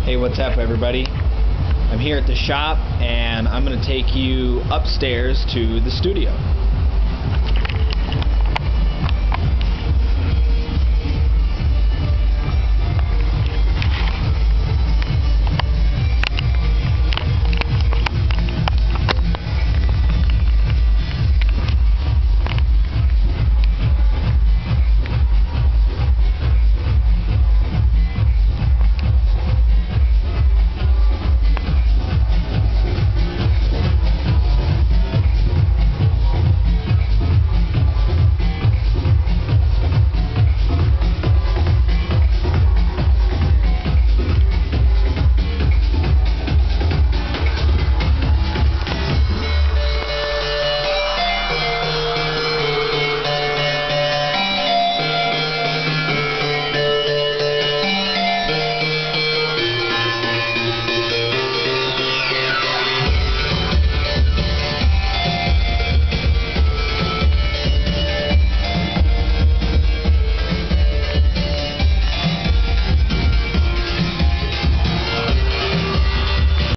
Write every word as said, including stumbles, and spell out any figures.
Hey, what's up everybody? I'm here at the shop and I'm going to take you upstairs to the studio.